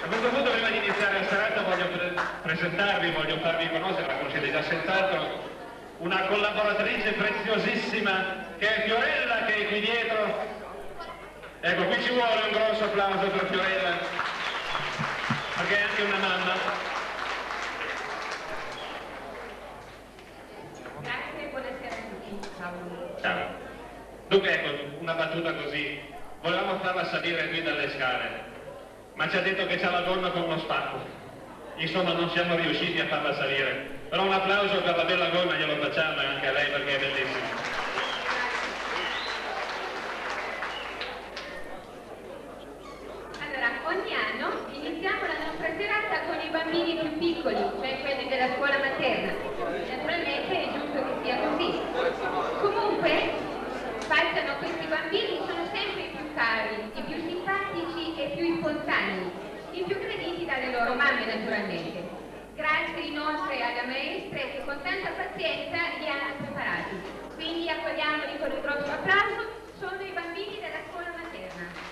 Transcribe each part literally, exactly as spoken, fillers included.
A questo punto, prima di iniziare la serata, voglio pre presentarvi, voglio farvi conoscere, la conoscete già senz'altro, una collaboratrice preziosissima che è Fiorella, che è qui dietro. Ecco, qui ci vuole un grosso applauso per Fiorella, perché è anche una mamma. Grazie, buonasera a tutti. Ciao. Ciao. Dunque, ecco, una battuta così. Volevamo farla salire qui dalle scale, ma ci ha detto che c'ha la gonna con uno spacco. Insomma, non siamo riusciti a farla salire. Però un applauso per la bella gonna glielo facciamo e anche a lei perché è bellissima. Allora, ogni anno iniziamo la nostra serata con i bambini più piccoli, cioè quelli della scuola materna. Naturalmente è giusto che sia così. Comunque, passano questi bambini, sono sempre i più cari, i più simpatici e più spontanei, i più graditi dalle loro mamme naturalmente. Grazie inoltre alle maestre che con tanta pazienza li hanno preparati. Quindi accogliamoli con un grosso applauso, sono i bambini della scuola materna.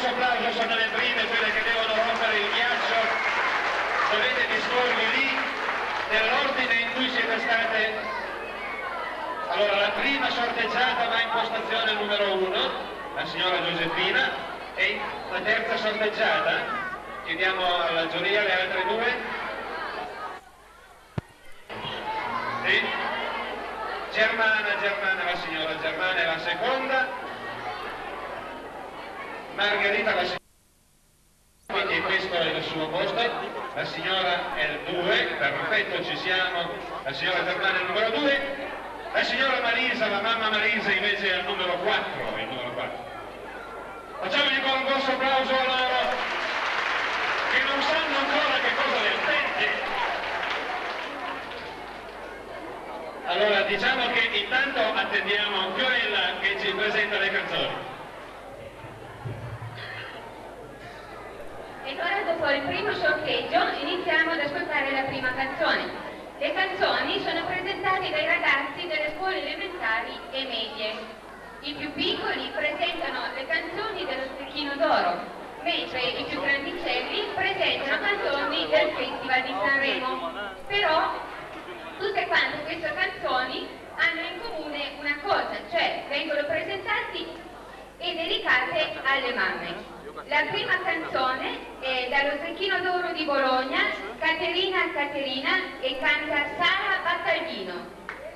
grosso applauso sono le prime, quelle che devono rompere il ghiaccio. Dovete disporvi lì nell'ordine in cui siete state. Allora, la prima sorteggiata va in postazione numero uno, la signora Giuseppina, e la terza sorteggiata, chiediamo alla giuria le altre due. Sì? Germana, Germana, la signora Germana è la seconda, Margherita la seconda, quindi questo è il suo posto, la signora è il due, perfetto, ci siamo, la signora Germana è il numero due. La signora Marisa, la mamma Marisa invece è al numero quattro, il numero quattro. Facciamogli con un grosso applauso a loro che non sanno ancora che cosa le attende. Allora diciamo che intanto attendiamo Fiorella che ci presenta le canzoni. Ed ora dopo il primo sorteggio iniziamo ad ascoltare la prima canzone. Le canzoni sono presentate dai ragazzi delle scuole elementari e medie. I più piccoli presentano le canzoni dello Stecchino d'Oro, mentre i più grandicelli presentano canzoni del Festival di Sanremo. Però tutte quante queste canzoni hanno in comune una cosa, cioè vengono presentati e dedicate alle mamme. La prima canzone è dallo Stecchino d'Oro di Bologna, Caterina Caterina, e canta Sara Battaglino.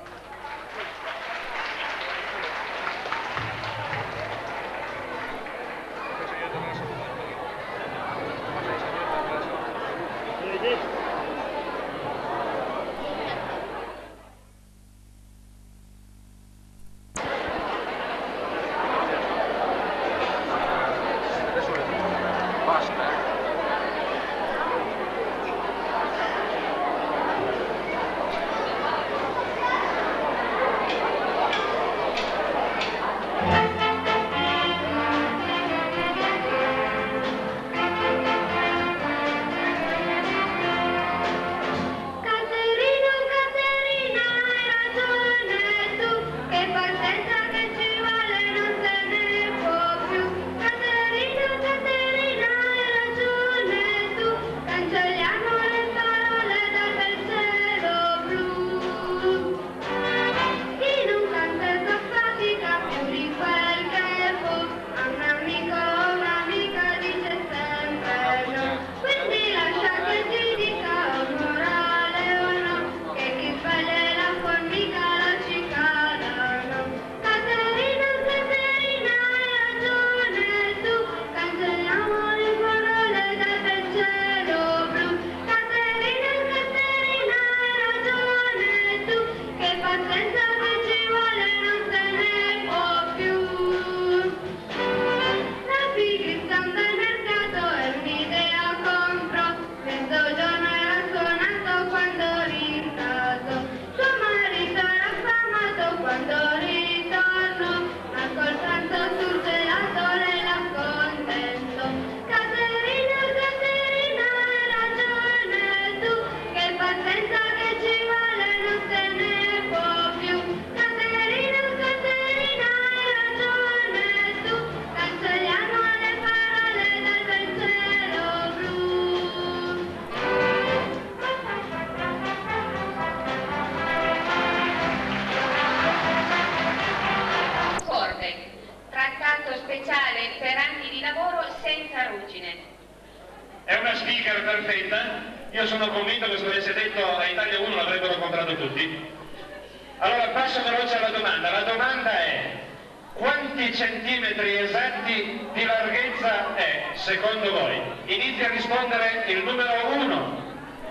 Io sono convinto che se avesse detto a Italia uno l'avrebbero comprato tutti. Allora passo veloce alla domanda. La domanda è: quanti centimetri esatti di larghezza è, secondo voi? Inizia a rispondere il numero uno.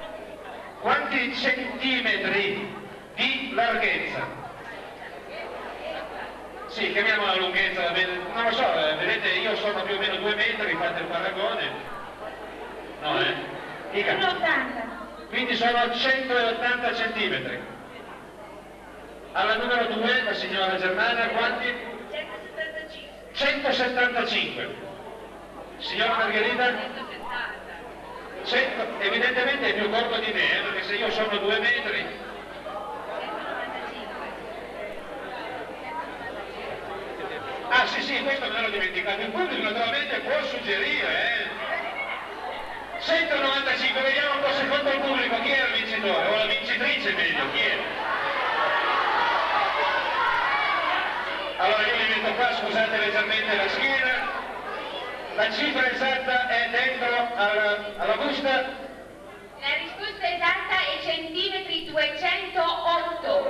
Quanti centimetri di larghezza? Sì, chiamiamo la lunghezza, va bene? Non lo so, vedete, io sono più o meno due metri, fate il paragone. No, eh? centottanta. Quindi sono centottanta centimetri. Alla numero due, la signora Germana, quanti? centosettantacinque. centosettantacinque. Signora Margherita? cento, evidentemente è più corto di me, eh, perché se io sono due metri... Ah sì sì, questo me l'ero dimenticato, il pubblico naturalmente può suggerire, eh. centonovantacinque, vediamo un po' secondo il pubblico chi è il vincitore, o la vincitrice meglio, chi è? Allora io li metto qua, scusate leggermente la schiena, la cifra esatta è dentro alla, alla busta. La risposta esatta è centimetri duecentootto.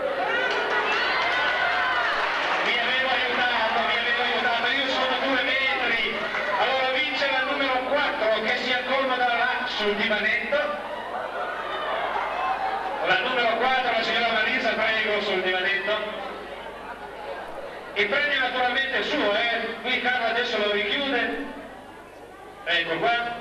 Mi avevo aiutato, mi avevo aiutato, io sono due metri. Allora vince la numero quattro che si accomoda là sul divanetto. La numero quattro, la signora Marisa, prego, sul divanetto. Il premio naturalmente è suo, eh? Qui Carlo adesso lo richiude. Ecco qua.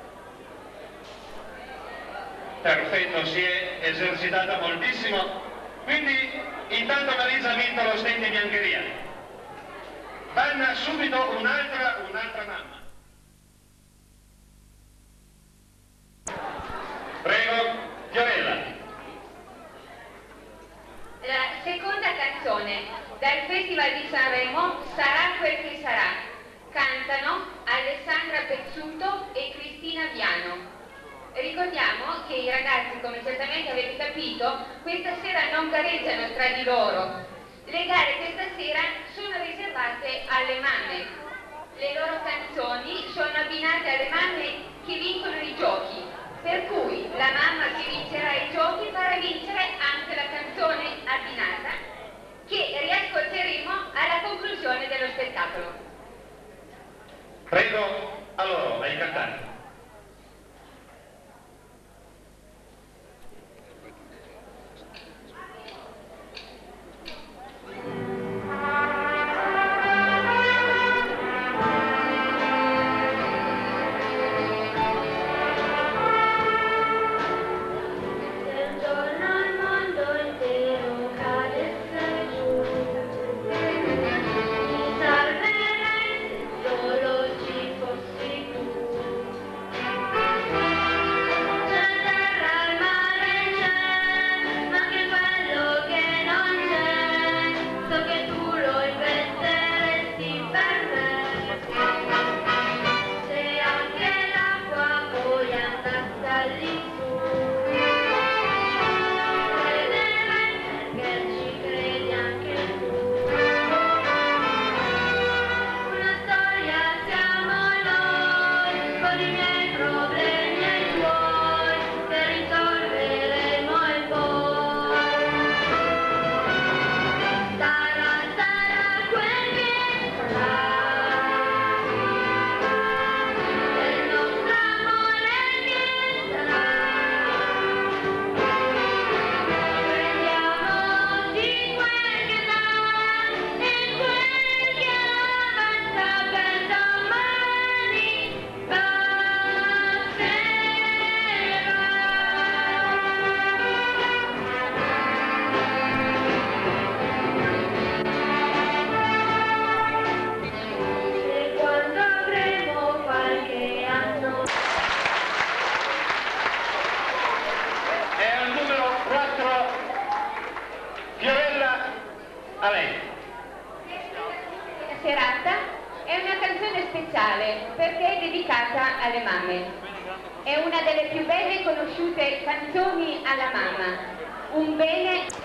Perfetto, si è esercitata moltissimo. Quindi intanto Marisa ha vinto lo stand di biancheria. Vanna subito un'altra un'altra mamma. Prego, Fiorella. La seconda canzone dal Festival di Sanremo, Sarà quel che sarà. Cantano Alessandra Pezzuto e Cristina Viano. Ricordiamo che i ragazzi, come certamente avete capito, questa sera non gareggiano tra di loro. Le gare questa sera sono riservate alle mamme. Le loro canzoni sono abbinate alle mamme che vincono i giochi, per cui la mamma che vincerà i giochi farà vincere anche la canzone abbinata, che riascolteremo alla conclusione dello spettacolo. Prego a loro, ai cantanti. Serata è una canzone speciale perché è dedicata alle mamme. È una delle più belle e conosciute canzoni alla mamma. Un bene...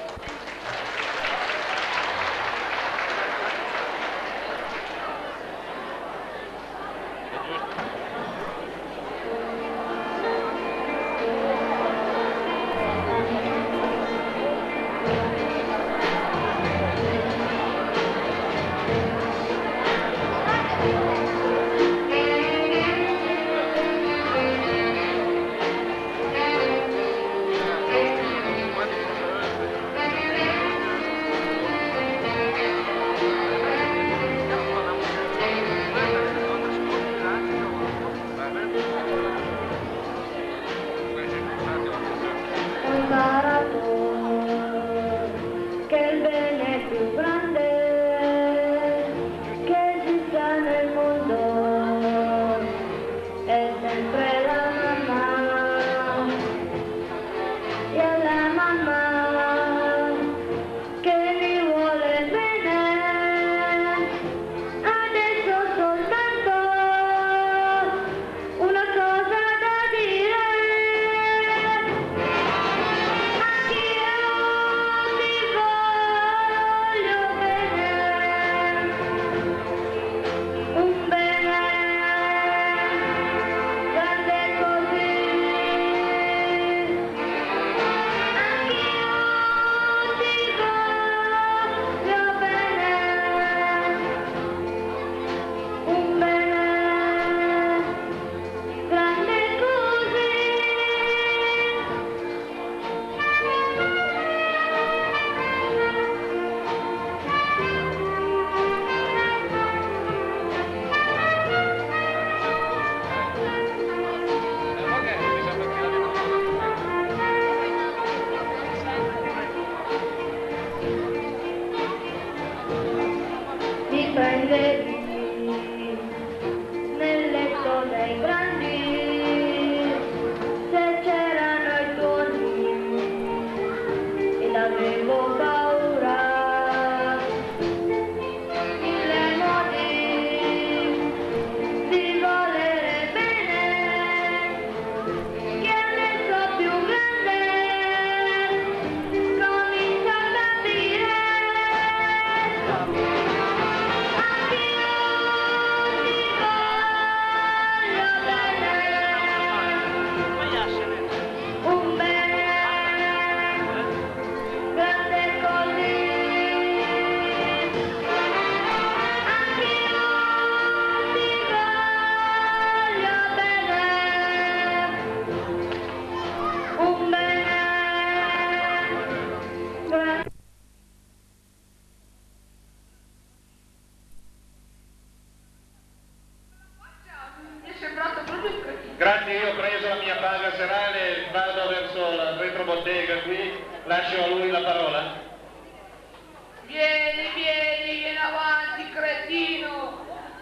Grazie, io ho preso la mia paga serale, vado verso la retrobottega qui, lascio a lui la parola. Vieni, vieni, vieni avanti, cretino!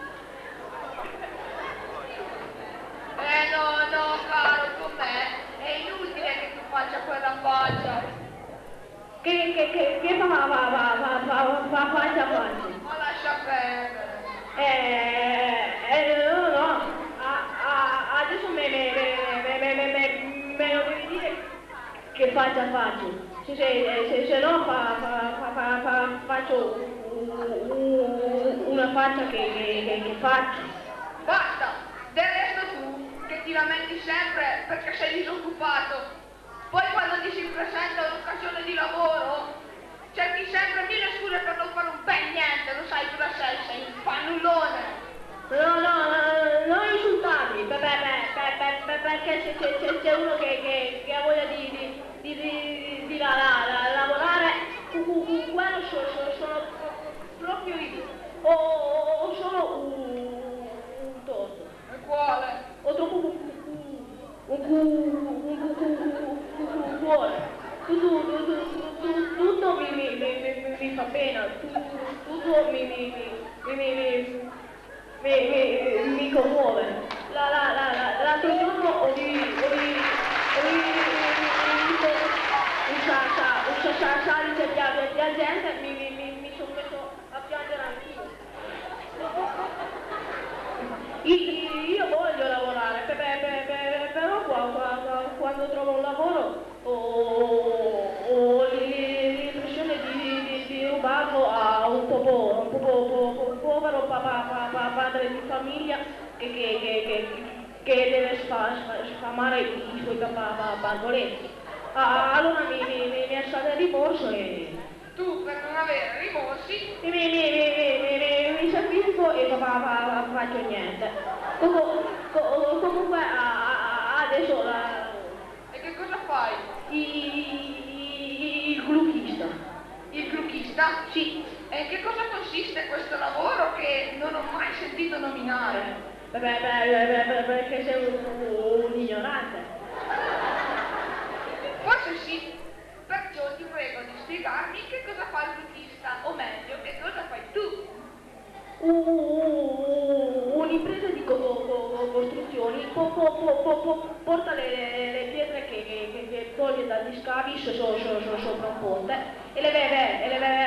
Eh no, no, caro, con me è inutile che tu faccia quella faccia. Che, che, che, che fa, va, va, va, va, va, va, faccia, faccia? Ma lascia perdere. Eh, eh, no, no, a, a, adesso me, me, me, me, me, me, me lo devi dire che faccia faccio. Se, se, se, se no fa, fa, fa, fa, fa, faccio un, un, una faccia che, che, che, che faccio. Basta, del resto tu, che ti lamenti sempre perché sei disoccupato. Poi quando ti si presenta un'occasione di lavoro, cerchi sempre mille scuse per non fare un bel niente, lo sai cosa sei, sei un fannullone. No, no, no, non insultarmi, per, per, per, per, per, perché se c'è uno che, che, che ha voglia di, di, di, di, di la, la, la, lavorare, quello sono, sono, sono proprio io, o, o sono un, un torto. E quale? O troppo un un cuore. Tutto mi, mi, mi, mi fa pena, tutto mi, mi, mi, mi, mi, mi, mi, mi commuove. La, la, la, la, l'altro giorno ho visto un sasà, un sasà di gente, mi, mi, mi, mi sono messo a piangere anch'io. Io voglio lavorare, per, per, per, però quando, quando trovo un lavoro ho, ho l'impressione di, di, di rubarlo a un po', un po', po', po', povero papà, papà, padre di famiglia che, che, che, che, che deve sfamare i suoi papà pargoletti. Allora mi, mi, mi assale rimorso e... Tu per non avere rimorsi mi, mi, mi, mi, mi, mi sacrifico e papà faccio niente. Comunque adesso la... E che cosa fai? Il, il gluchista. Il gluchista? Sì. E in che cosa consiste questo lavoro che non ho mai sentito nominare? Beh, beh, beh, beh, perché sei un, un ignorante. Forse sì. Perciò ti prego di spiegarmi che cosa fa il gluchista, o meglio, che cosa fai tu? Uh, un'impresa di co co costruzioni po po po porta le, le, le pietre che, che, che toglie dagli scavi so, so, so, so, sopra un ponte e le versa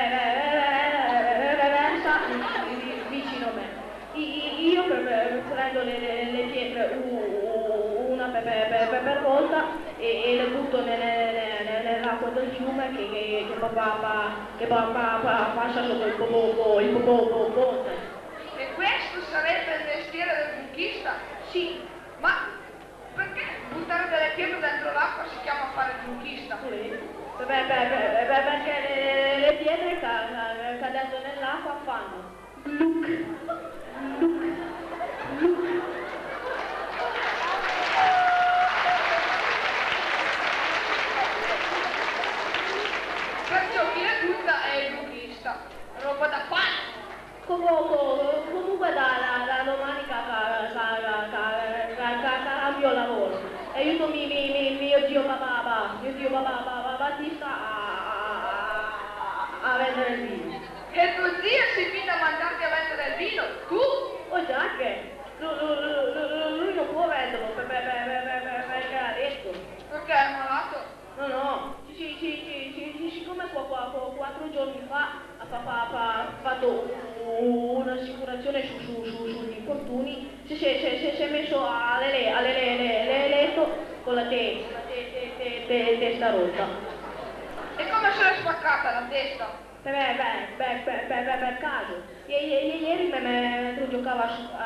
vicino a me. Io prendo le, le, le pietre una per, per, per, per volta e, e le butto nell'acqua del fiume che, che, che papà, che papà passa sotto il popo, il popo ponte. E questo sarebbe il mestiere del gluchista? Sì. Ma perché buttare delle pietre dentro l'acqua si chiama fare il gluchista? Sì. Beh, beh, beh, beh, perché le, le pietre cadendo nell'acqua fanno gluc, gluc, gluc. Perciò chi le butta è il gluchista. Roba da pane. Comunque, comunque da, da, da domani cambio lavoro. Aiuto mi, mi, mi, mio zio papà, mio zio papà, papà Battista a, a, a vendere il vino. E tuo zio si fida a mandarti a vendere il vino? Tu? Oh già che lui, lui non può venderlo per, per, per, per, perché ha detto. Perché è malato? No, no, sì, sì, sì, sì, sì, siccome qua, qua, qua, quattro giorni fa ha fa, fa, fatto un'assicurazione su, su, su, sugli infortuni, si, si, si, si, si è messo alle, alle, alle, alle letto con la te, la te, te, te, te, testa rotta. E come se l'è spaccata la testa? Beh, beh, beh, beh, beh, beh, per caso. Ieri mentre giocava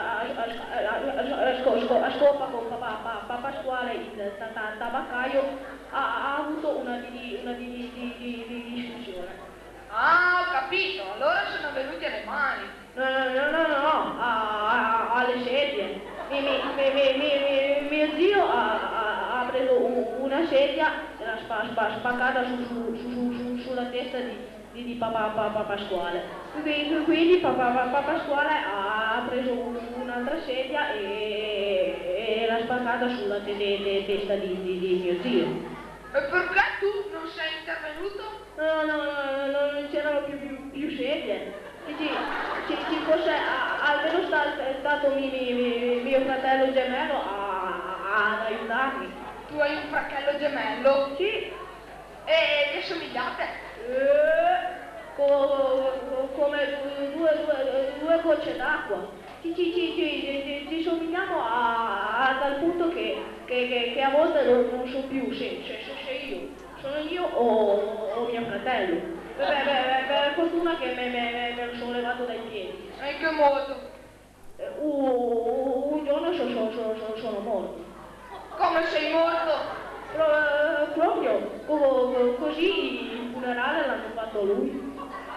a scopa con papà Pasquale, il tabaccaio, ha avuto una discussione. Ah, ho capito, allora sono venuti alle mani. No, no, no, no, no, alle sedie. Mio zio ha preso una sedia e l'ha spaccata sulla testa di di, di papà, papà Pasquale. Quindi, quindi papà, papà Pasquale ha preso un'altra sedia e, e l'ha sbarcata sulla te- te- te- testa di, di, di mio zio. E perché tu non sei intervenuto? No, no, no, no, non c'erano più, più, più sedie. Ci, ci, ci, ci fosse a- almeno sta, stato mi, mi, mi- mio fratello gemello a, a- ad aiutarmi. Tu hai un fratello gemello? Sì, E vi assomigliate? eh, co- co- come due, due, due gocce d'acqua. Ci, ci, ci, ci, ci, ci somigliamo a, a tal punto che, che, che, che a volte non, non so più se, se, se, se io sono io o, o mio fratello. Beh, beh, beh, per fortuna che me, me, me lo sono levato dai piedi. E in che modo? Eh, Un, un giorno so, so, so, so- sono morto. Come sei morto? Pro- proprio co- co- così il funerale l'hanno fatto lui.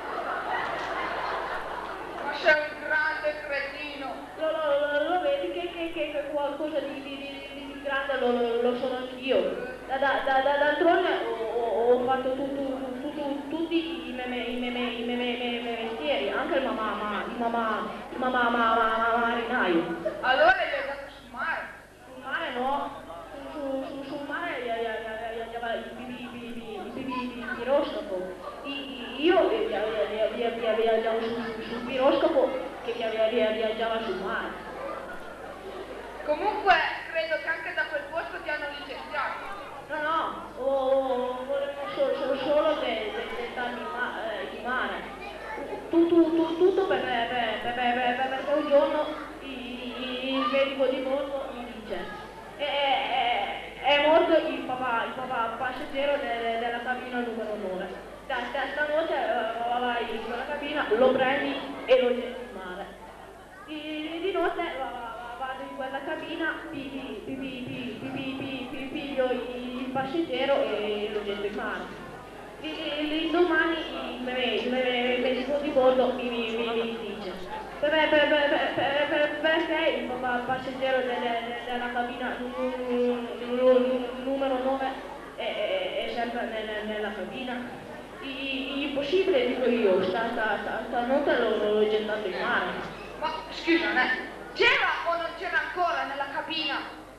Ma sei un grande cretino. Lo, lo- lo- lo vedi che, che- che- che qualcosa di, di- di- di grande lo, lo- lo sono anch'io. Da, da, da, da- d'altronde ho, ho- ho fatto tu- tu- tu- tu- tutti i miei i miei- i miei- i miei- i miei mestieri, anche il mamma, ma- il mamma, il mamma, ma- ma- ma- marinaio. Allora gli hai dato sul mare. Sul mare no, su, su- sul mare gli aveva il piroscafo. Io viaggiavo sul piroscafo che viaggiava sul mare. Comunque credo che anche da quel posto ti hanno licenziato. No, no, oh, volevo solo, solo, solo de, de, de darmi ma, eh, di mare. Tu, tu, tu, tutto per, per, per, per, per, perché un giorno il, il medico di bordo mi dice è, è, è morto il papà, il papà passeggero de, de, della cabina numero nove. Da, da stanotte uh, vai in quella cabina, lo prendi e lo getti in mare. Di, di notte uh, vado in quella cabina, pi, pi, pi, pi, pi, pi, pi, pi, pi, piglio il passeggero e lo getto in mare. L'indomani il medico di bordo mi, mi, mi, mi dice per, per, per, per, per, per, perché il papà passeggero de, de, de, della cabina numero nove è, è, è sempre nel, nella cabina. I, impossibile, dico io, sta, sta, sta, stanotte l'ho, l'ho gettato in mare. Ma scusa, c'era o non c'era ancora nella cabina?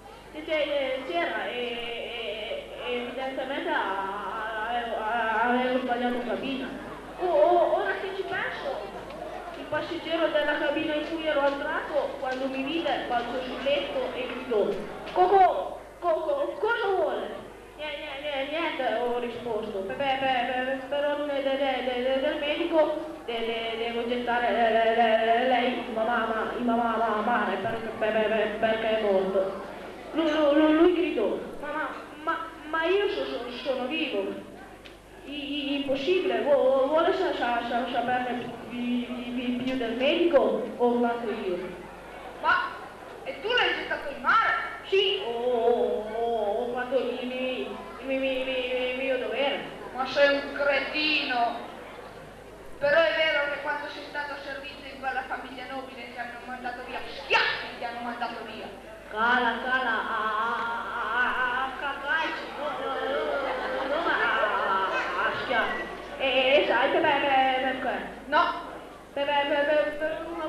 C'era e, e, e evidentemente avevo, avevo sbagliato cabina. Oh, oh, ora che ci penso, il passeggero della cabina in cui ero entrato, quando mi vide, balzò sul letto e gridò: Coco, Coco, cosa vuole? Niente, niente, ho risposto. Per, per, per, per ordine de, de, de, del medico de, de, devo gettare le, le, lei in mamma, in mamma mare per, per, per, perché è morto. Lui, lui, lui gridò: ma, ma, ma io so, so, sono vivo. I, i, impossibile, Vu, vuole sa, sa, sa, saperne più, più del medico o quanto io? Ma e tu l'hai gettato in mare? Sì, ho, ho, ho fatto il mio, il mio, il mio, il mio dovere. Ma sei un cretino. Però è vero che quando sei stato a servizio in quella famiglia nobile ti hanno mandato via, schiaffi ti hanno mandato via. Cala, cala, a, a, a, a calci, no, no, no, non a, a schiaffi. E sai per, per, perché? No, Per, per, per, per una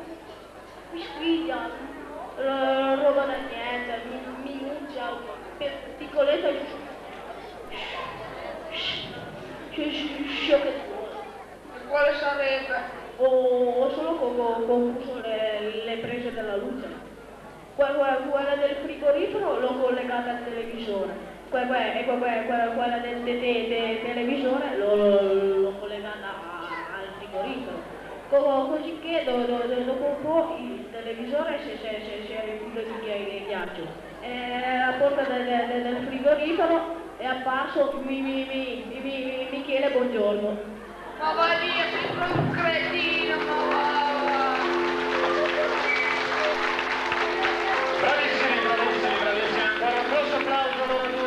squiglia, roba da niente, minuccia, piccoletta, sciocchettona. e quale sarebbe? Ho solo confuso le, le prese della luce. Quella, quella del frigorifero l'ho collegata al televisore. Que- que- e que- que- quella, quella del de- de- de- televisore l'ho, l'ho collegata a- al frigorifero. Co- così che do- do- do- dopo un po' il televisore si, si, si, si è riempito di ghi- di ghiaccio. E alla porta de- de- de- del frigorifero è apparso mi, mi, mi, mi, mi, Michele Buongiorno. Ma va via, sei proprio un cretino, ma va, va. Bravissimi, bravissimi, bravissimi, ancora un grosso applauso loro due.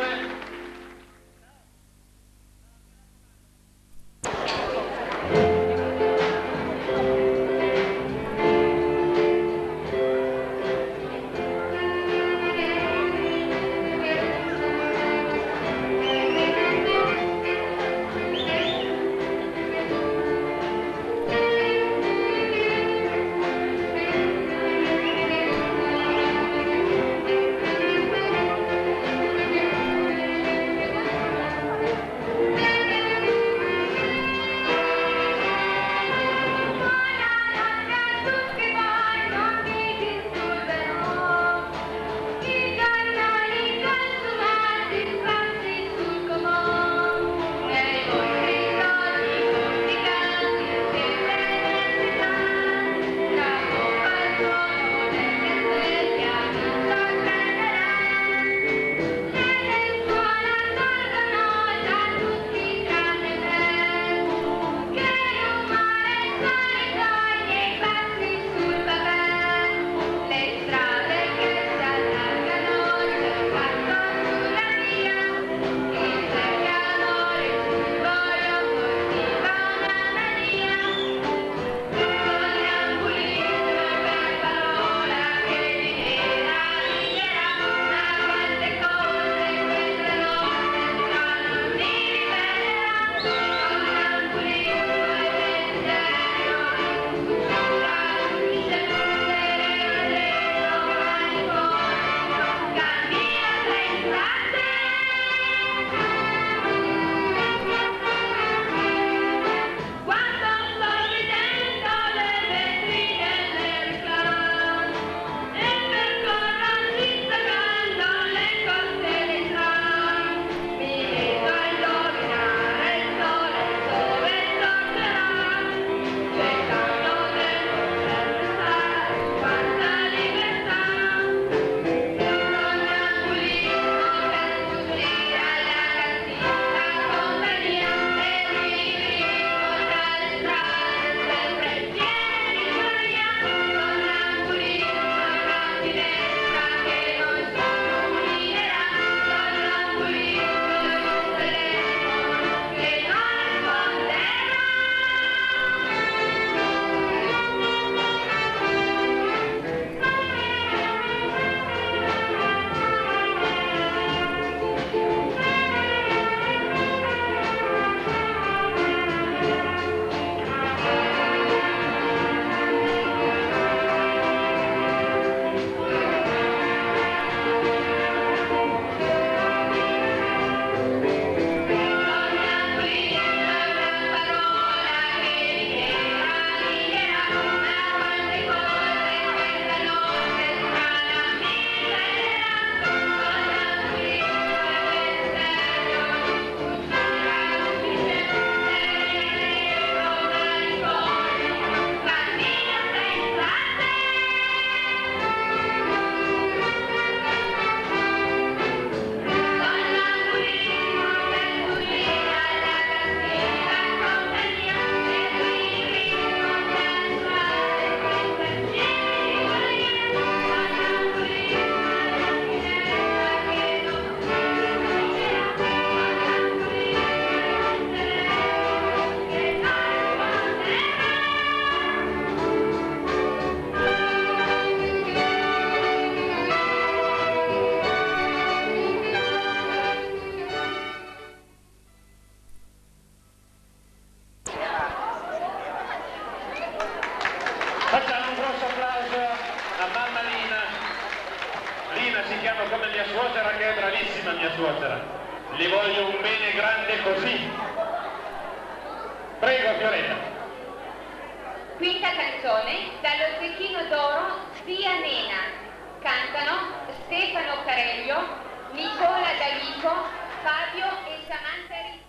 chiamo come mia suocera, che è bravissima mia suocera. Le voglio un bene grande così. Prego, Fiorella. Quinta canzone, dallo Zecchino d'Oro, Zia Nena. Cantano Stefano Careglio, Nicola D'Alico, Fabio e Samantha Rita.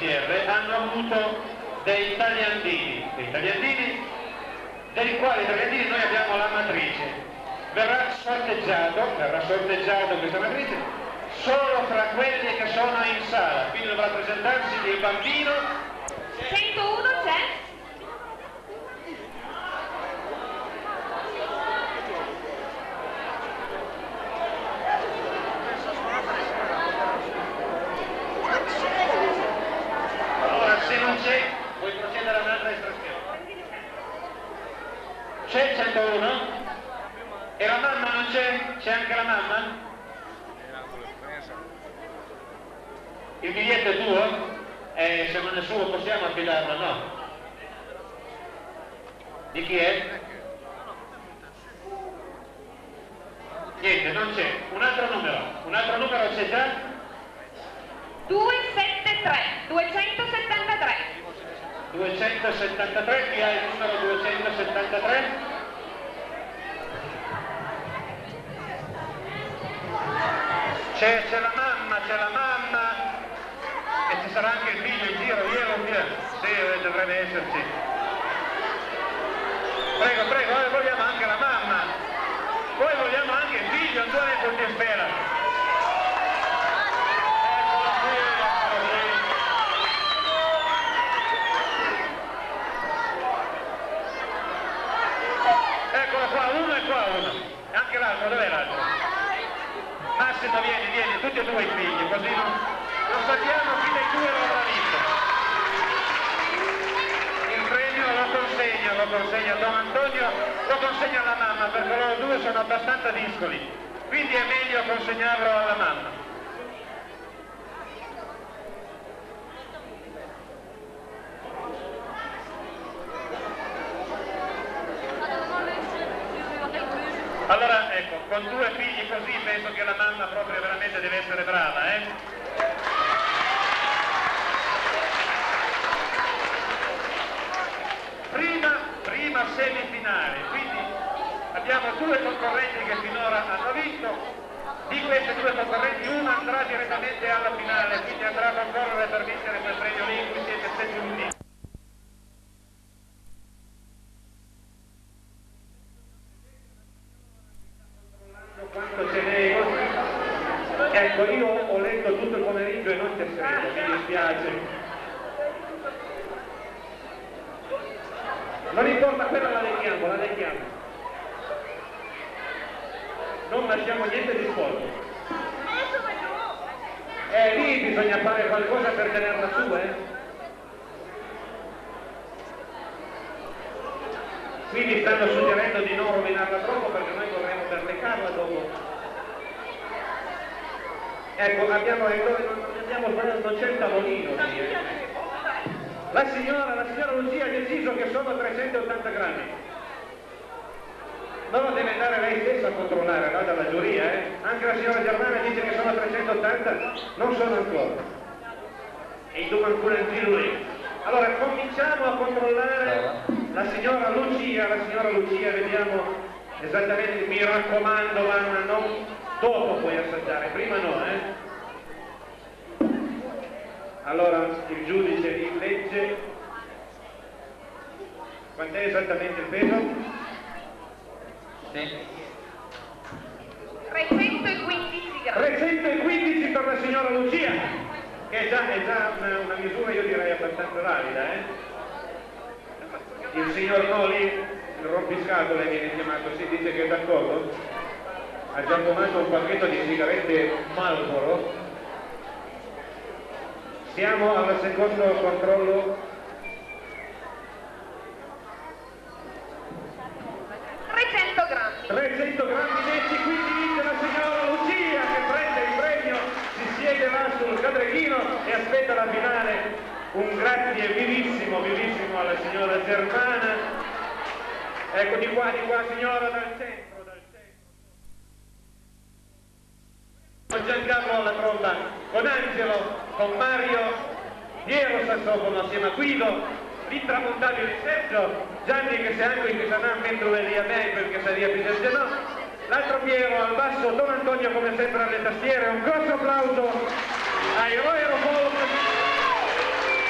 C R hanno avuto dei tagliandini, dei tagliandini dei quali tagliandini noi abbiamo la matrice. Verrà sorteggiato, verrà sorteggiato questa matrice solo fra quelli che sono in sala, quindi dovrà presentarsi il bambino. centouno c'è? Allora, se non c'è, puoi procedere a un'altra estrazione. C'è il centouno? E la mamma non c'è? C'è anche la mamma? Il biglietto è tuo? Eh, se non è suo possiamo affidarlo, no? Di chi è? Niente, non c'è. Un altro numero. Un altro numero c'è già? duecentosettantatré. duecentosettantatré. duecentosettantatré, chi ha il numero duecentosettantatré? C'è, c'è la mamma, c'è la mamma e ci sarà anche il figlio in giro, via, via. Sì, dovrebbe esserci. Prego, prego, noi vogliamo anche la mamma. Poi vogliamo anche il figlio, tu hai tutti in spera. Eccolo qui, eccolo qui. Eccolo qua, uno e qua uno. E anche l'altro, dov'è l'altro? Massimo, vieni, vieni, tutti e due i figli, così non, non sappiamo chi dei due lo avrà vinto. Il premio lo consegna, lo consegna Don Antonio, lo consegna alla mamma, perché loro due sono abbastanza discoli, quindi è meglio consegnarlo alla mamma. Allora, ecco, con due figli così penso che la mamma proprio veramente deve essere brava, eh? Prima, prima semifinale, quindi abbiamo due concorrenti che finora hanno vinto, di queste due concorrenti una andrà direttamente alla finale, quindi andrà a concorrere per vincere quel premio lì in cui siete seduti. Quanto ce n'è? Ecco, io ho letto tutto il pomeriggio e non c'è scritto, mi dispiace. Non importa, quella la leghiamo, la leghiamo. Non lasciamo niente di sporco. Eh, lì bisogna fare qualcosa per tenerla su, eh. Quindi stanno suggerendo di non rovinarla troppo perché noi vorremmo perlecarla dopo. Ecco, abbiamo, abbiamo sbagliato, non c'è il tavolino lì, eh. La signora, la signora Lucia ha deciso che sono trecentottanta grammi. Non lo deve andare lei stessa a controllare, no, dalla giuria, eh. Anche la signora Germana dice che sono trecentottanta, non sono ancora. E tu ancora in giro lì. Allora cominciamo a controllare la signora Lucia, la signora Lucia, vediamo esattamente, mi raccomando, Anna, non dopo puoi assaggiare, prima no, eh? Allora il giudice vi legge, quant'è esattamente il peso? Sì. trecentoquindici grammi. trecentoquindici per la signora Lucia, che è già, è già una, una misura, io direi, abbastanza valida, eh? Il signor Noli, il rompiscatole viene chiamato, si dice che è d'accordo? Ha già fumato un pacchetto di sigarette Marlboro. Siamo al secondo controllo. trecento grammi. trecento grammi netti, quindi vince la signora Lucia che prende il premio, si siede là sul cadreghino e aspetta la finale. Un grazie vivissimo, vivissimo alla signora Germana. Ecco, di qua, di qua signora, dal centro, dal centro. Con Giancarlo alla tromba, con Angelo, con Mario, Piero sassofono assieme a Guido, l'intramontabile Sergio, Gianni che se anche in sarà mentre lì a me perché saria Pisergenò, l'altro Piero al basso, Don Antonio come sempre alle tastiere. Un grosso applauso ai Royal Folk.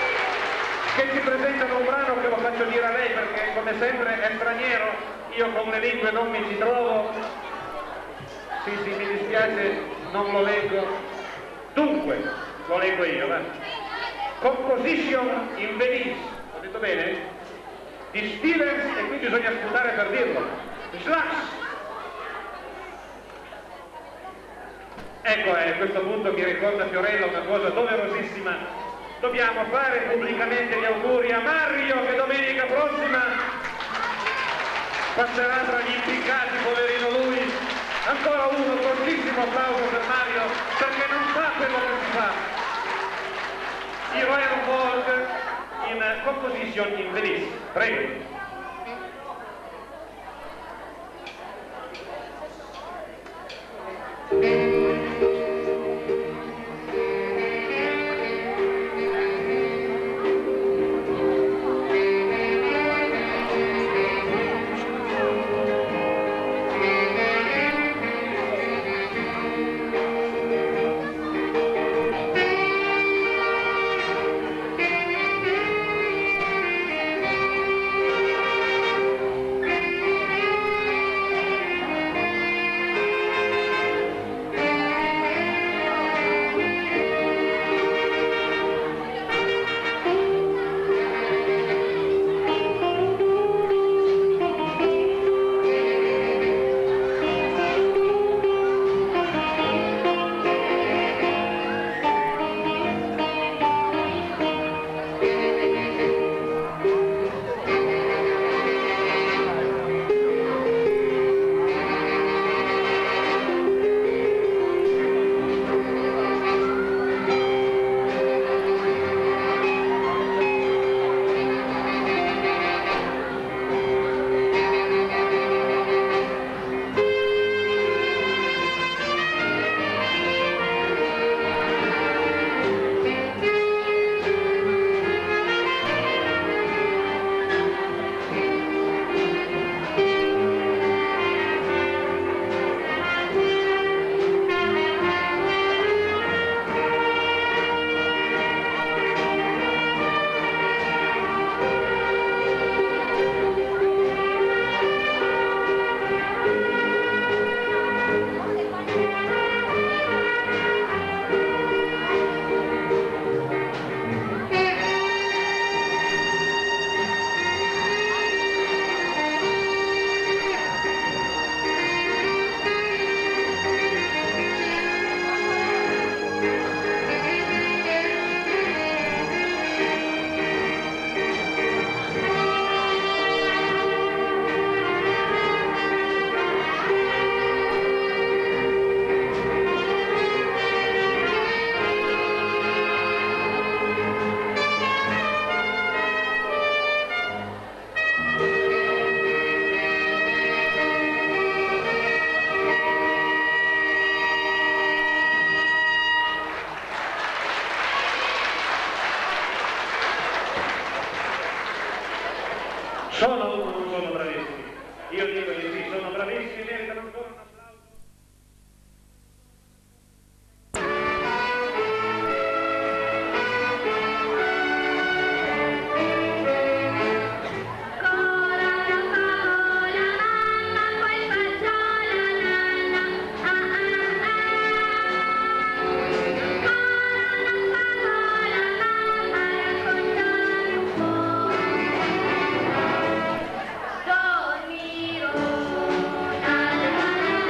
che ci presentano un brano che lo faccio dire a lei perché come sempre è straniero, io con le lingue non mi ci trovo. Sì, sì, mi dispiace, non lo leggo. Dunque, lo leggo io, va. Composition in Venice, ho detto bene? Di Stevens, e qui bisogna sputare per dirlo. Slash! Ecco, eh, a questo punto mi ricorda Fiorella una cosa doverosissima. Dobbiamo fare pubblicamente gli auguri a Mario che domenica prossima passerà tra gli impiccati, poverino lui. Ancora uno fortissimo applauso per Mario perché non sa quello che si fa. Il Royal Board in Composition in Venice. Prego. Sono o non sono bravissimi? Io dico di sì, sono bravissimi, meritano ancora un applauso. Dormirò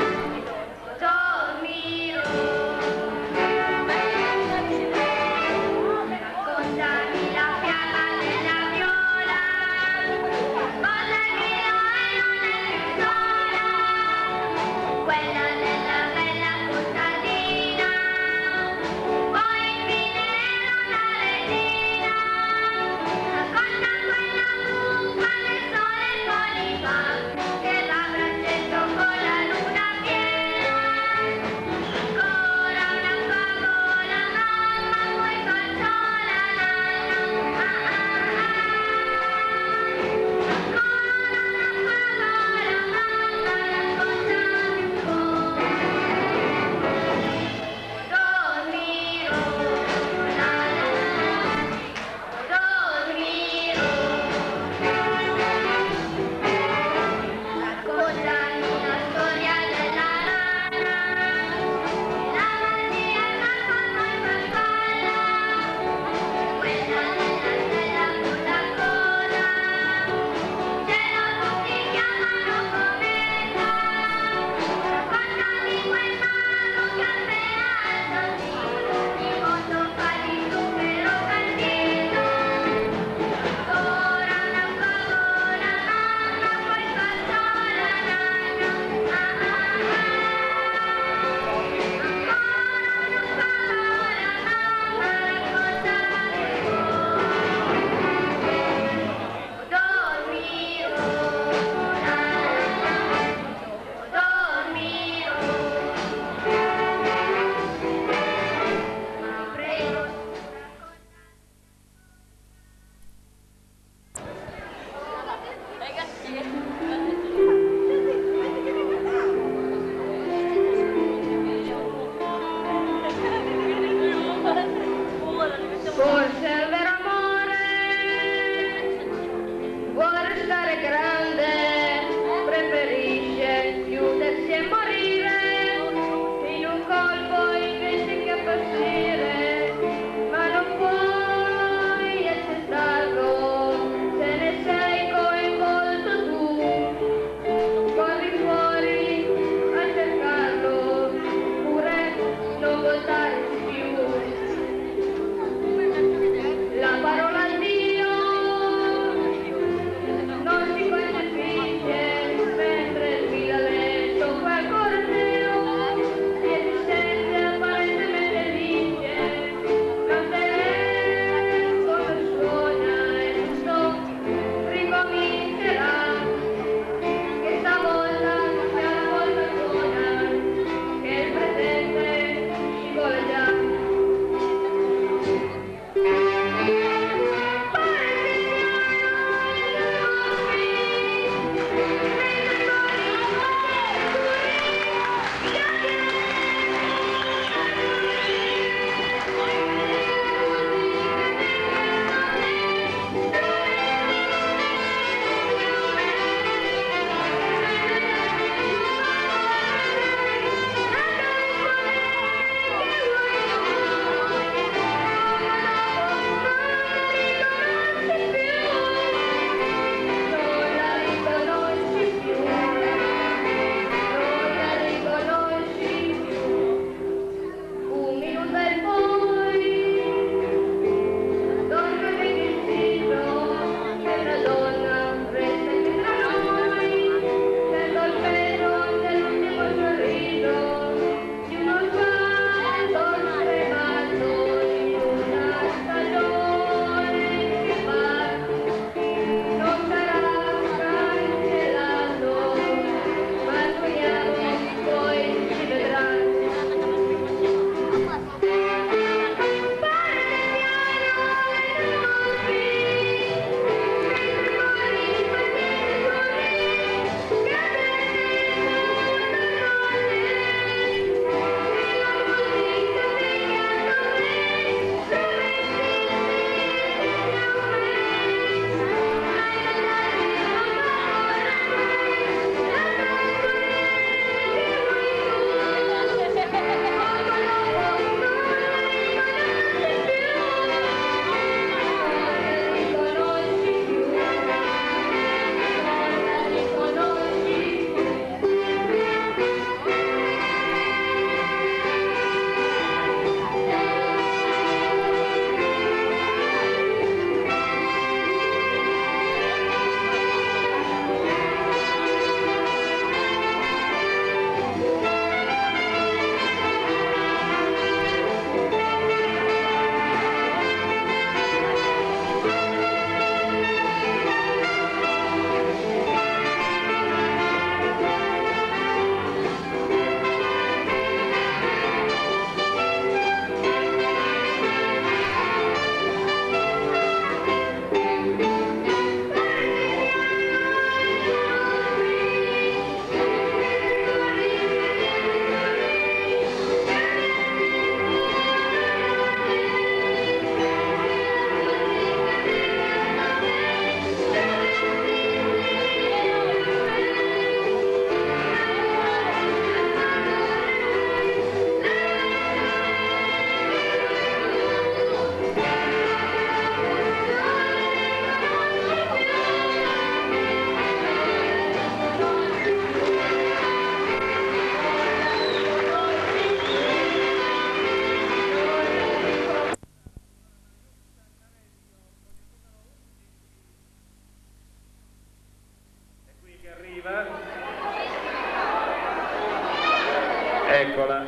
eccola,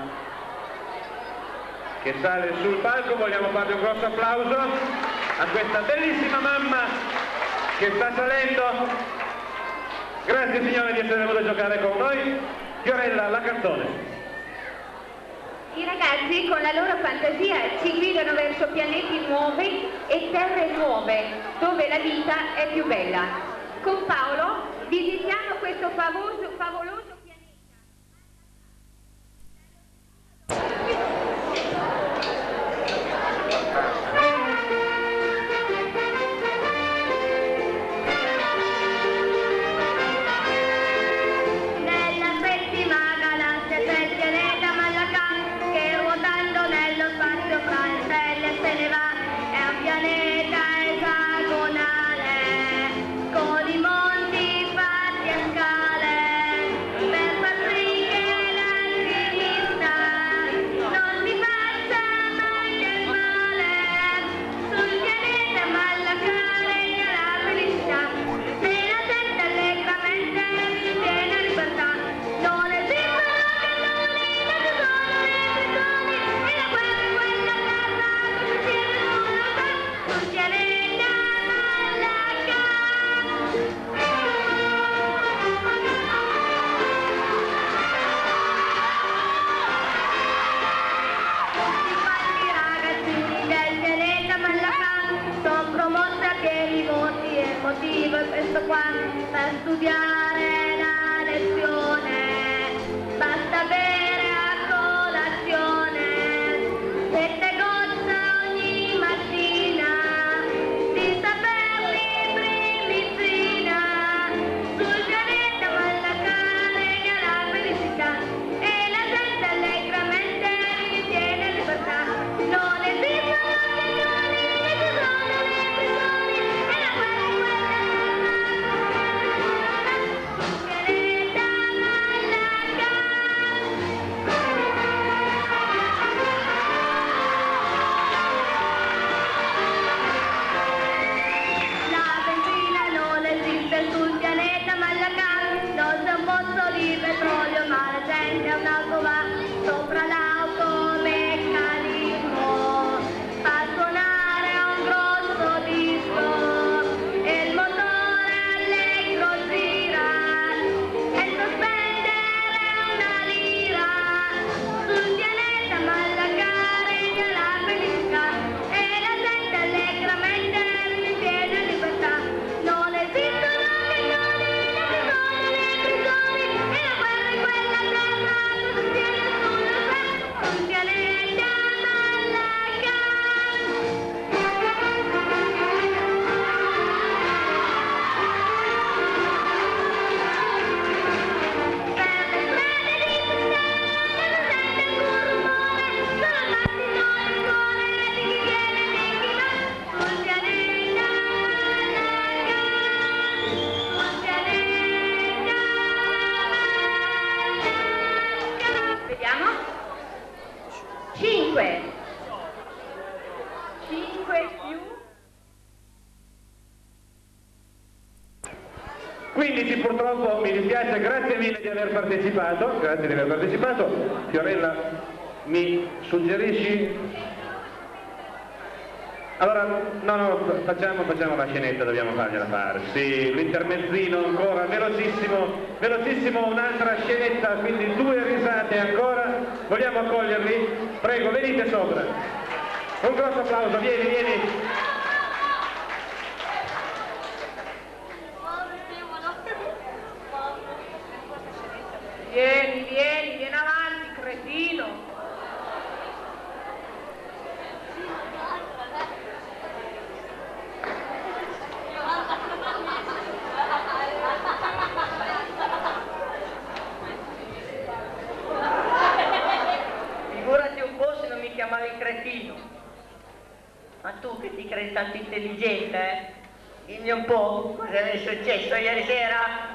che sale sul palco. Vogliamo fare un grosso applauso a questa bellissima mamma che sta salendo. Grazie signore di essere venuta a giocare con noi. Fiorella, la canzone. I ragazzi con la loro fantasia ci guidano verso pianeti nuovi e terre nuove, dove la vita è più bella. Con Paolo visitiamo questo favoso, favoloso pianeta. Nella settima galassia c'è il pianeta Malakan che ruotando nello spazio fra le stelle se ne va. È un pianeta esagonale con i monti fatti a scale per far sì che l'alchimista non si faccia mai del male. Sul pianeta Malakan regna la felicità e la gente allegramente si tiene libertà. Non esistono cannoni, non ci sono le prigioni e la guerra in quella terra non si siede nessuno sta. Sul pianeta Malakan. Tutti quanti i ragazzini del pianeta Malakan sono promossi a pieni voti e il motivo è questo qua: per studiare la lezione basta bere a colazione sette gocce ogni mattina di saper libri medicina. Sul pianeta Malakan regna la felicità e la gente allegramente ritiene libertà. Non esistono cannoni, né ci sono le prigioni e la guerra in quella terra. Sul pianeta Malakan. La benzina non esiste sul pianeta Malakan, non c'è un pozzo di petrolio ma la gente è un'alcova sopra l'automeccanismo, fa suonare un grosso disco e il motore allegro gira e il sospendere una lira. Sul pianeta Malakan regna la felicità e la gente allegramente ritiene libertà. Non esistono cannoni, non ci sono le prigioni e la guerra in quella terra non si tiene nessuno sa. Sul pianeta Malakan. Per le strade di Milano non sente alcun rumore, solo il mattino il cuore di chi viene e di chi va. Sul pianeta Malakan. Sul pianeta Malakan. Vediamo. cinque. cinque più. quindici purtroppo, mi dispiace, grazie mille di aver partecipato, grazie di aver partecipato. Fiorella, mi suggerisci? Allora, no, no, facciamo, facciamo la scenetta, dobbiamo fargliela fare. Sì, l'intermezzino ancora, velocissimo, velocissimo, un'altra scenetta, quindi due risate ancora. Vogliamo accoglierli? Prego, venite sopra. Un grosso applauso, vieni, vieni. Vieni, vieni, vieni avanti, cretino. Figurati un po' se non mi chiamavi cretino. Ma tu che ti credi tanto intelligente, eh? Dimmi un po' cosa è successo ieri sera.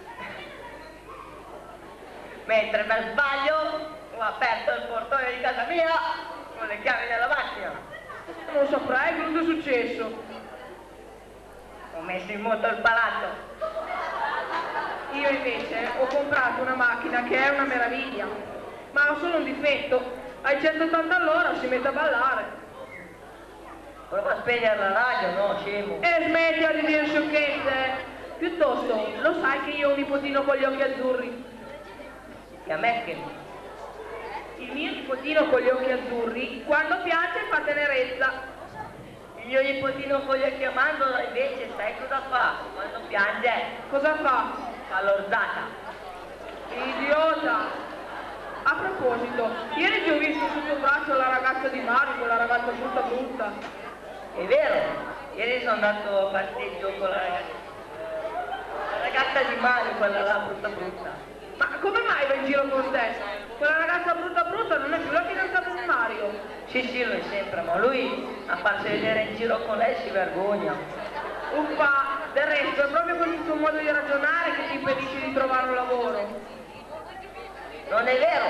Mentre per sbaglio ho aperto il portone di casa mia con le chiavi della macchina. Non saprai cosa è successo. Ho messo in moto il palazzo. Io invece ho comprato una macchina che è una meraviglia. Ma ho solo un difetto, ai centottanta all'ora si mette a ballare. Prova a spegnere la radio, no, scemo? E smettila di dire sciocchezze. Piuttosto, lo sai che io ho un nipotino con gli occhi azzurri? E a me che? Il mio nipotino con gli occhi azzurri, quando piange fa tenerezza. Il mio nipotino con gli occhi a mandorla invece sai cosa fa? Quando piange Cosa fa? fa l'ordata. Idiota! A proposito, ieri ti ho visto sotto braccio la ragazza di Mario, quella ragazza brutta brutta. È vero, ieri sono andato a passeggio con la ragazza. La ragazza di Mario, quella là brutta brutta. Ma come mai va in giro con te? Quella ragazza brutta brutta non è più la fidanzata di Mario. Sì, sì, lo è sempre, ma lui a farsi vedere in giro con lei si vergogna. Uffa, del resto è proprio quel tuo modo di ragionare che ti impedisce di trovare un lavoro. Non è vero?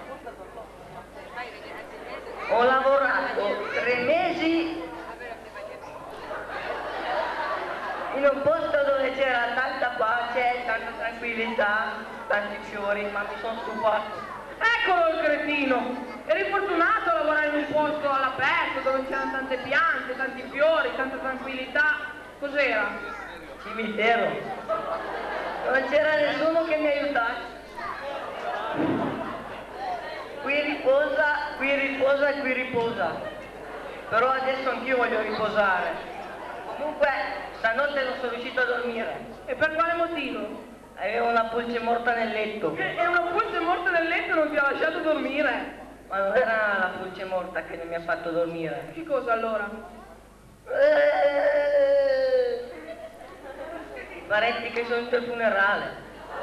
Ho lavorato tre mesi in un posto dove c'era tanta pace, tanta tranquillità, tanti fiori, ma mi sono stufato. Eccolo il cretino! Eri fortunato a lavorare in un posto all'aperto dove c'erano tante piante, tanti fiori, tanta tranquillità. Cos'era? Cimitero. Non c'era nessuno che mi aiutasse. Qui riposa, qui riposa e qui riposa. Però adesso anch'io voglio riposare. Comunque, stanotte non sono riuscito a dormire. E per quale motivo? Avevo una pulce morta nel letto. E e una pulce morta nel letto non ti ha lasciato dormire. Ma non era la pulce morta che non mi ha fatto dormire. Che cosa allora? Eh, I parenti che sono venuti al funerale.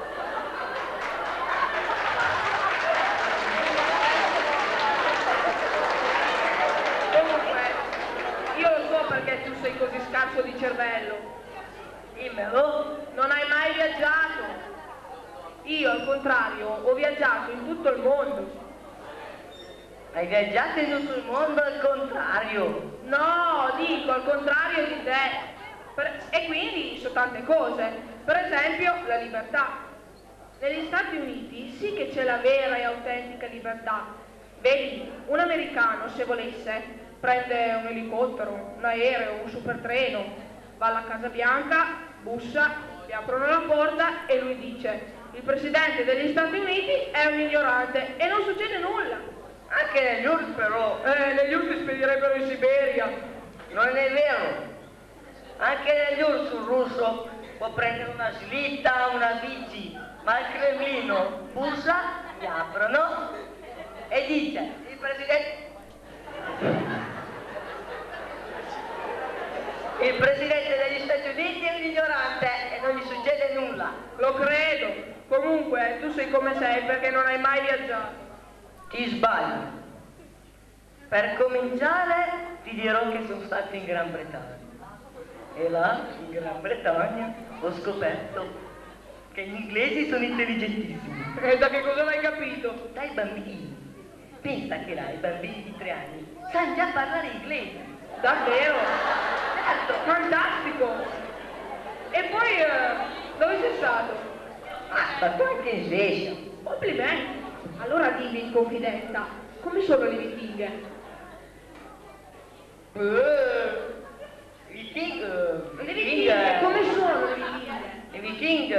Comunque, io lo so perché tu sei così scarso di cervello. Dimmelo. Non hai mai viaggiato. Io, al contrario, ho viaggiato in tutto il mondo. Hai viaggiato in tutto il mondo al contrario. No, dico al contrario di te. Per- e quindi so tante cose. Per esempio, la libertà. Negli Stati Uniti sì che c'è la vera e autentica libertà. Vedi, un americano, se volesse, prende un elicottero, un aereo, un supertreno, va alla Casa Bianca, bussa, gli aprono la porta e lui dice: il presidente degli Stati Uniti è un ignorante, e non succede nulla. Anche negli U R S S però. Eh, negli U R S S spedirebbero in Siberia. Non è vero. Anche negli U R S S un russo può prendere una slitta, una bici, ma al Cremlino bussa, gli aprono e dice: il presidente... Il presidente degli Stati Uniti è un ignorante e non gli succede nulla. Lo credo. Comunque, tu sei come sei perché non hai mai viaggiato. Ti sbagli. Per cominciare ti dirò che sono stato in Gran Bretagna. E là, in Gran Bretagna, ho scoperto che gli inglesi sono intelligentissimi. E da che cosa l'hai capito? Dai bambini. Pensa che là i bambini di tre anni sanno già parlare inglese. Davvero? Certo. Fantastico! E poi, eh, dove sei stato? Ah, stato anche in Svezia. Complimenti! Allora dimmi in confidenza, come sono le vichinghe? Eh, i vichinghi... Le vichinghe, come sono le vichinghe? I vichinghi...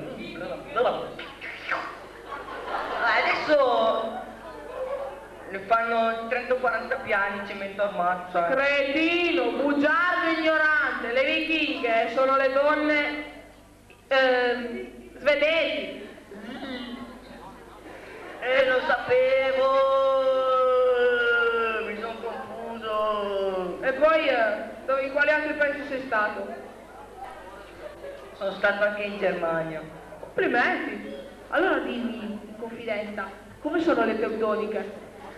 Adesso ne fanno trenta quaranta piani, cemento armato, sai. Cretino, bugiardo ignorante, le vichinghe sono le donne eh, svedesi. Eh, lo sapevo, mi sono confuso. E poi, eh, dove, in quali altri paesi sei stato? Sono stato anche in Germania. Complimenti! Allora dimmi, in confidenza, come sono le teutoniche?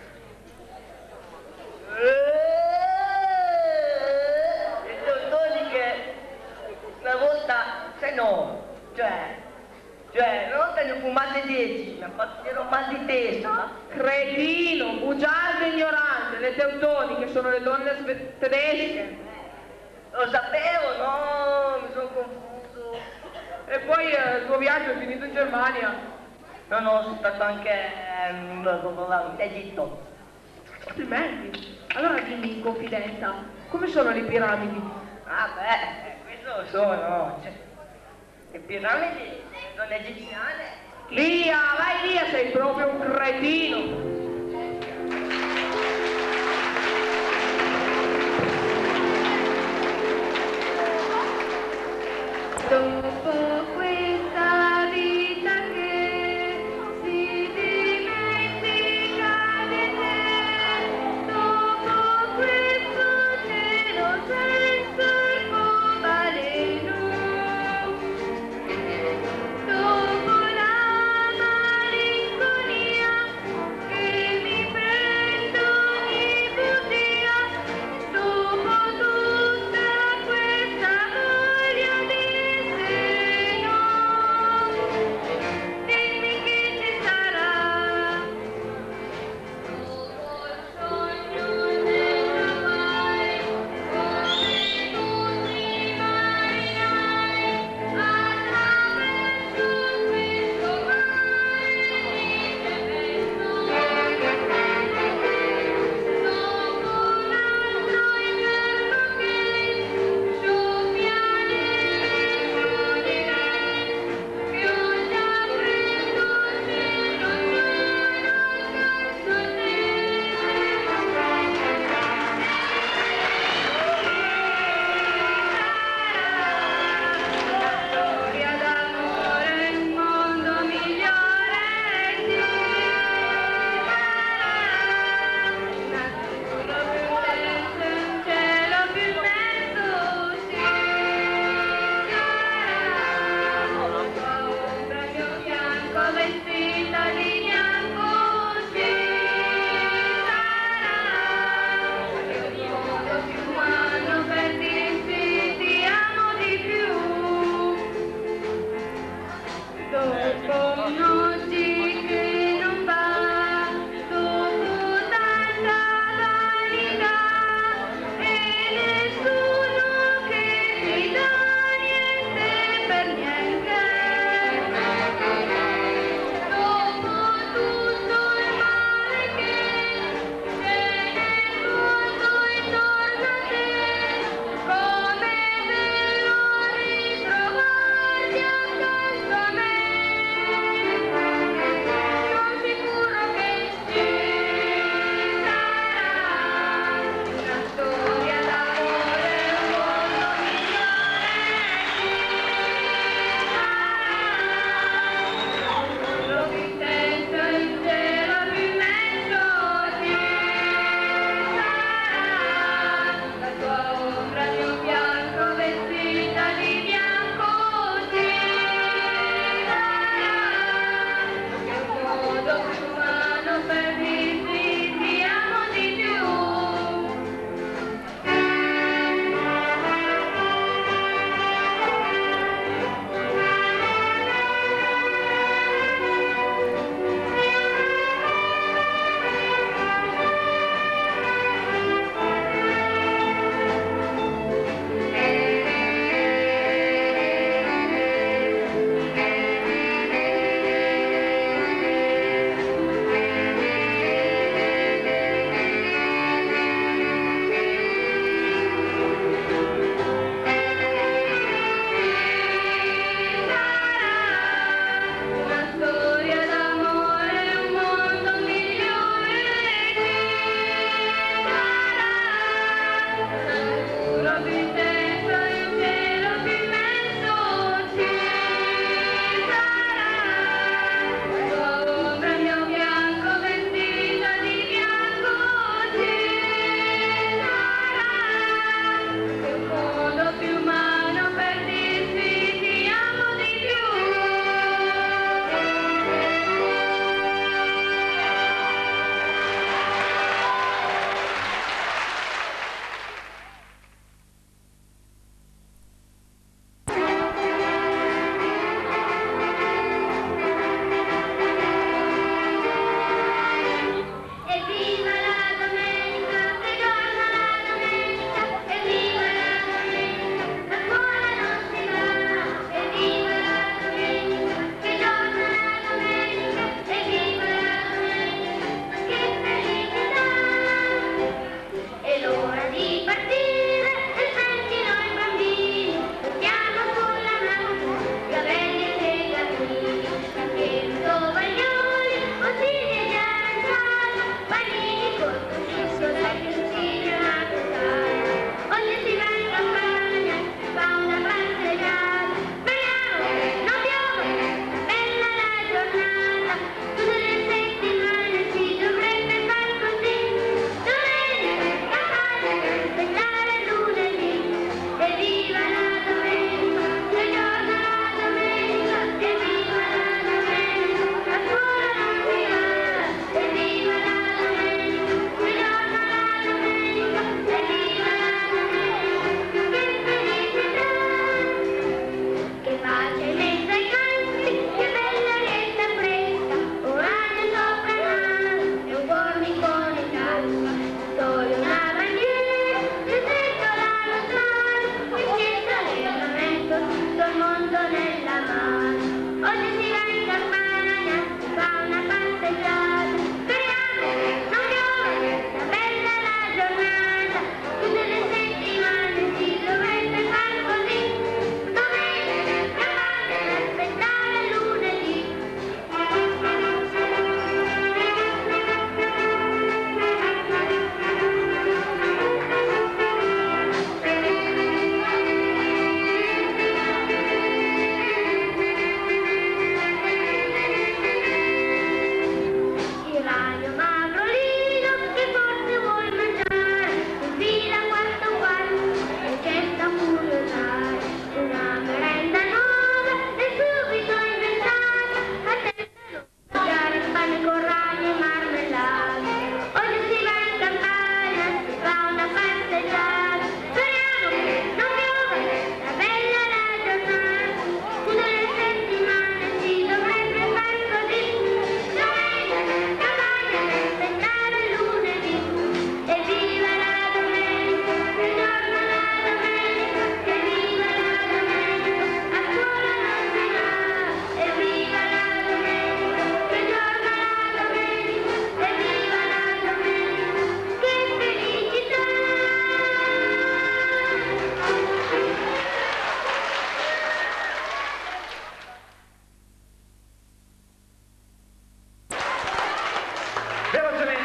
Eh, le teutoniche, una volta, se no, cioè, cioè, una volta ne ho fumate dieci, mi ha fatto ero mal di testa. Cretino, bugiardo ignorante, le teutoniche sono le donne sve- tedesche. Lo sapevo, no, mi sono confuso. E poi eh, il tuo viaggio è finito in Germania. No, no, sono stato anche ehm, Egitto. Complimenti. Allora dimmi in confidenza, come sono le piramidi? Ah beh, questo sono, cioè, le piramidi sono egiziane. Via, vai via, sei proprio un cretino. Dopo questa vita che si dimentica di te, dopo questo cielo senza arcobaleno, dopo la malinconia che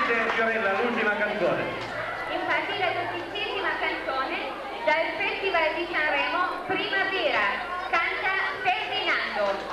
dice Fiorella, l'ultima canzone? Infatti la dodicesima canzone dal Festival di Sanremo Primavera, canta Ferdinando.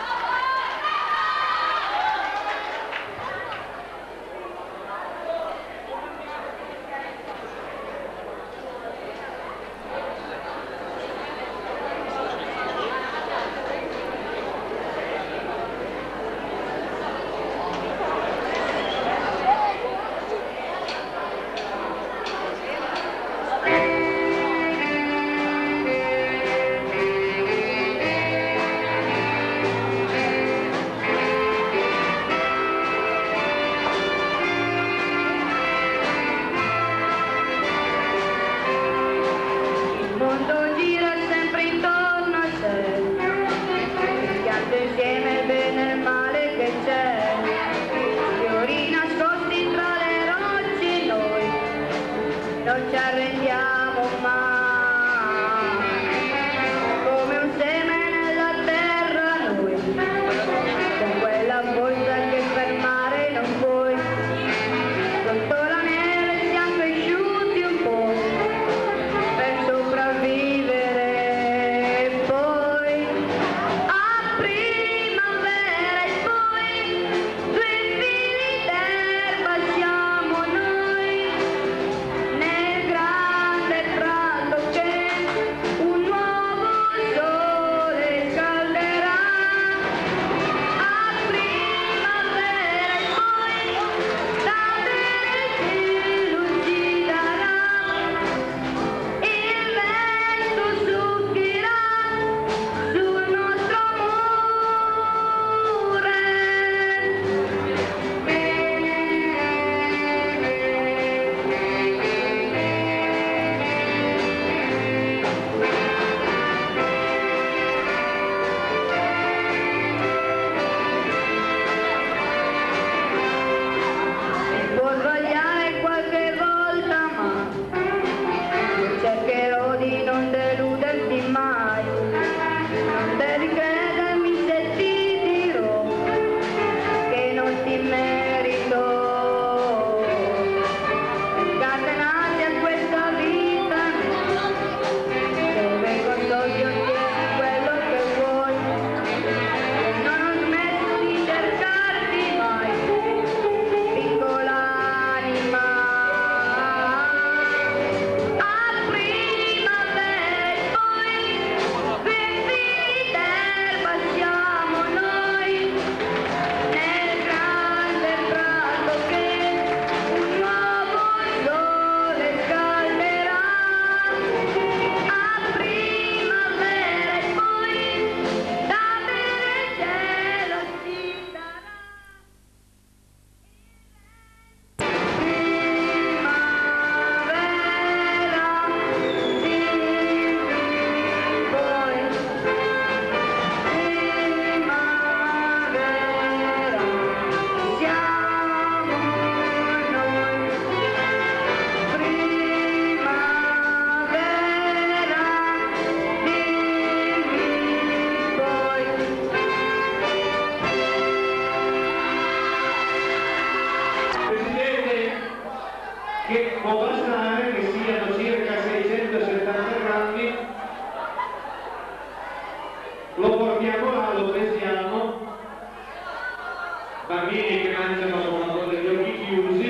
Che può bastare che siano circa seicentosettanta grammi, lo portiamo là, lo pesiamo, bambini che mangiano con una cosa degli occhi chiusi,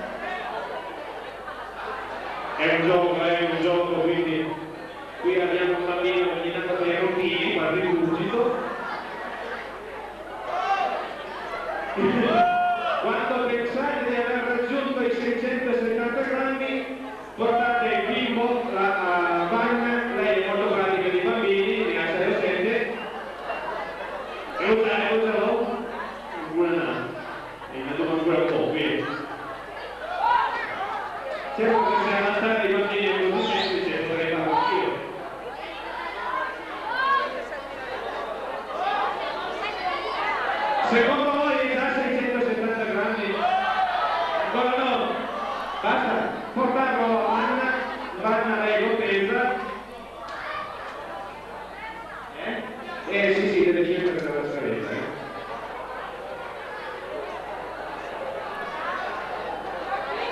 è un gioco, è un gioco, quindi qui abbiamo un bambino ogni tanto dei routini, quasi rigurgito. Quando pensate di aver raggiunto i seicentosettanta grammi, portate il bimbo, la van, lei è molto pratica dei bambini, ringrazia le sette, e usare, usalo, buona, e mi tocca ancora un po', qui. Certo che se avanzare i bambini è così semplice, potrei farlo anch'io. Secondo voi da seicentosettanta grammi? Ancora no? Basta portarlo a Anna, Anna lei lo pesa. Eh? Eh sì sì, deve scendere dalla scaletta. Eh?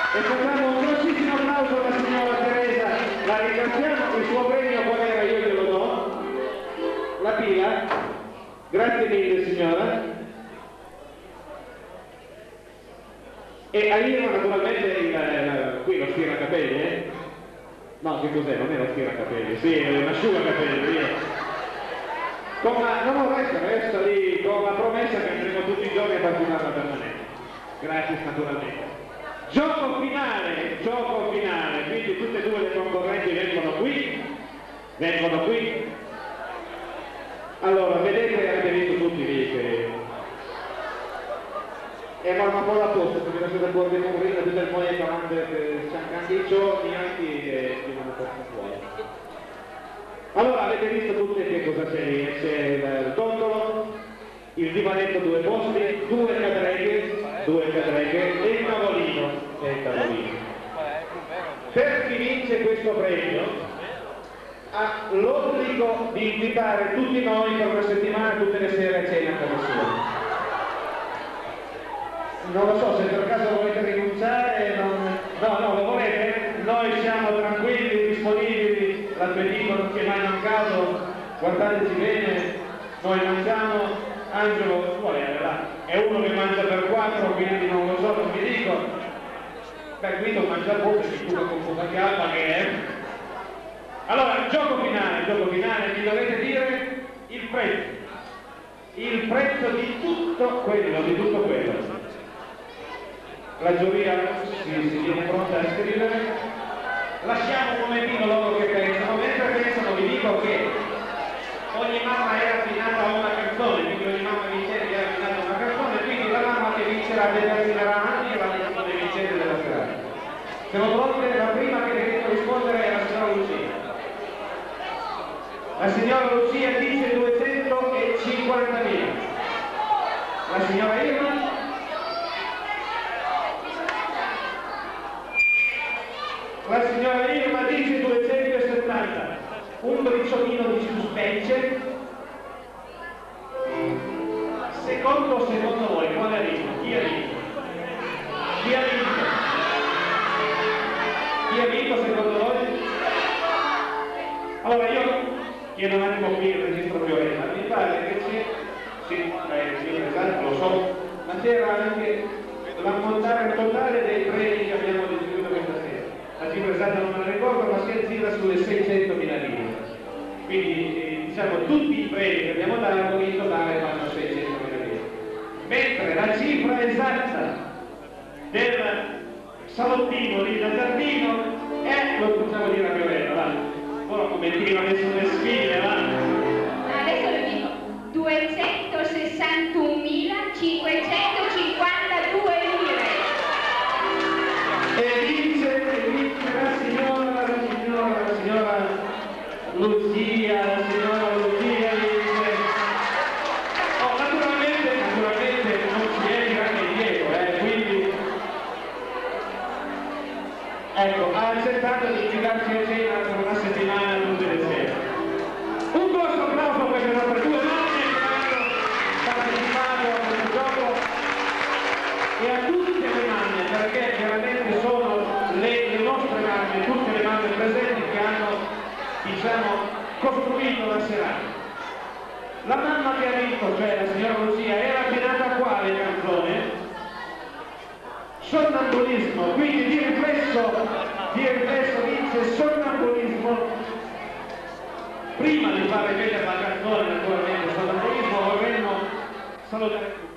E facciamo un grossissimo applauso alla signora Teresa, la ringraziamo, il suo premio qual era? Io glielo do. La pila, grazie mille signora. E arriva naturalmente il, il, qui lo stiracapelli, eh? No, che cos'è? Non è lo stiracapelli, sì, è un asciugacapelli, via. Con la, no, no, resta, resta lì, con la promessa che andremo tutti i giorni a parlarla permanente. Grazie naturalmente. Gioco finale, gioco finale, quindi tutte e due le concorrenti vengono qui, vengono qui. Allora, vedete, avete visto tutti lì che... E ma un po' la posta, perché non siete fuori di morire, tutte le moglie che anche i giorni, anche e ti vanno per fuori. Allora, avete visto tutte che cosa c'è lì? C'è il tondolo, il divanetto due posti, due cadreghe, due cadreghe e il tavolino. E il tavolino. Per chi vince questo premio ha l'obbligo di invitare tutti noi per una settimana tutte le sere a cena a casa sua. Non lo so, se per caso volete rinunciare, non... no, no, lo volete? Noi siamo tranquilli, disponibili, l'appetito non ci è mai mancato, guardateci bene, noi mangiamo, Angelo, vuole, è uno che mangia per quattro, quindi non lo so, non vi dico. Beh, Guido mangia poco, si cura con poca calma che è. Allora, il gioco finale, il gioco finale, vi dovete dire il prezzo. Il prezzo di tutto quello, di tutto quello. La giuria si, si viene pronta a scrivere. Lasciamo un momentino loro che pensano. Mentre pensano vi dico che ogni mamma era affinata a una canzone, quindi ogni mamma vincente era affinata a una canzone, quindi la mamma che vincerà determinerà anche la canzone vincente della serata. Siamo pronte? La prima che deve rispondere è la signora Lucia. La signora Lucia dice duecentocinquantamila. La signora Irma? La signora Irma dice duecentosettanta. Un briciolino di suspense. Secondo o secondo voi, quale ha vinto? Chi ha vinto? Chi ha vinto? Chi ha vinto secondo voi? Allora io chiedo un attimo qui il registro Fiorella, mi pare che c'è, sì, eh, sì, esatto, lo so, ma c'era anche l'ammontare totale dei premi che abbiamo distribuito questa sera. La cifra esatta non me la ricordo, ma si aggira sulle seicentomila lire. Quindi eh, diciamo tutti i premi che abbiamo dato in totale fanno seicentomila lire. Mentre la cifra esatta del salottino lì da giardino è, lo facciamo dire a Fiorella, va. Ora come tiro adesso le sfide, va. Adesso lo dico, duecentosessantunomilacinquecentocinquantadue lire. E vince, e vince la signora, la signora, la signora Lucia, la signora Lucia vince. Oh, naturalmente, naturalmente non ci è grande dietro, eh, quindi ecco, ha accettato di invitarci a cena per una settimana tutte le sere. Un grosso applauso per le nostre due mamme che hanno partecipato a questo gioco e a tutte le mamme, perché veramente sono le, le nostre mamme, tutte le mamme presenti che hanno, diciamo, costruito la serata. La mamma che ha vinto, cioè la signora Lucia, era affinata a quale canzone? Sonnambulismo, quindi di riflesso, di riflesso vince sonnambulismo. Prima di far ripetere la canzone, naturalmente, sonnambulismo, vorremmo salutare